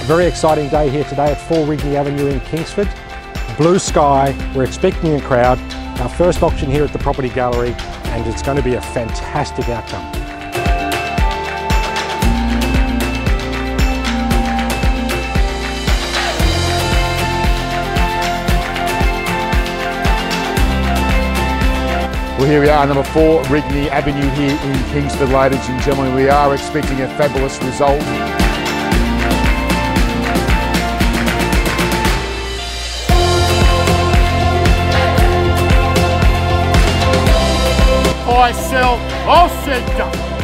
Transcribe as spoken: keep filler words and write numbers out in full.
Very exciting day here today at four Rigney Avenue in Kingsford. Blue sky, we're expecting a crowd. Our first auction here at the Property Gallery, and it's going to be a fantastic outcome. Well, here we are, number four, Rigney Avenue here in Kingsford, ladies and gentlemen. We are expecting a fabulous result. I sell, I'll send you.